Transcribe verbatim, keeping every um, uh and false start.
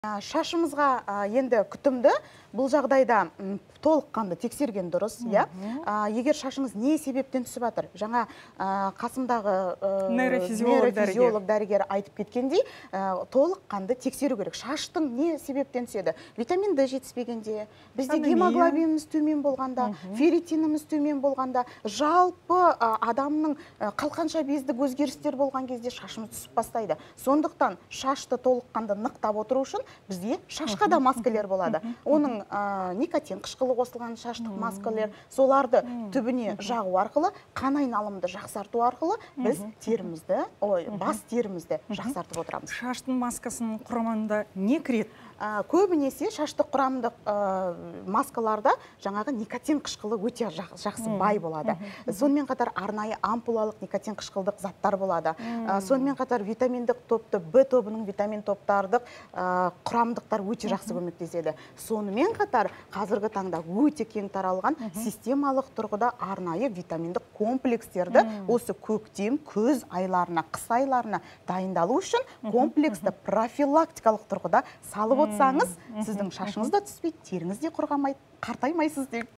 Шашымызға енді күтімді бұл жағдайда толыққанды тексерген дұрыс, иә. Егер шашыңыз не себептен түсіп жатыр? Жаңа қасымдағы нейрофизиолог дәрігер айтып кеткендей, толыққанды тексеру керек. Шаштың не себептен түседі? Витамин Д жетіспегенде, бізде гемоглобиніміз төмен болғанда, ферритиніміз төмен болғанда, жалпы адамның қалқанша бездік өзгерістер болған кезде шашымыз түсіп бастайды. Сондықтан шашты толыққанды нықтап отыру үшін бізде шашқа да маскалар болады. Оның никотин қышқылы қосылған шаштық маскалар, соларды түбіне жағу арқылы, қан айналымды жақсарту арқылы біз терімізді, ой, бас терімізді жақсартып отырамыз. Шаштың маскасының құрамында не кіреді? Көбінесе шаштық құрамдық маскаларда жаңағы никотин қышқылы өте жақсы бай болады. Сонымен қатар арнайы ампулалық никотин қышқылдық заттар болады. Сонымен қатар витаминдік топты, Б тобының витамин топтардық құрамдықтар өте жақсы көмектеседі. Сонымен қатар қазіргі таңда өте кең таралған системалық тұрғыда арнайы витаминдік комплекстерді осы көктем, күз айларына, қыс айларына дайындалу үшін комплексті профилактикалық тұрғыда салып отырсаңыз, сіздің шашыңыз да түспейді, теріңіз де құрғамайды, қартаймайсыз деп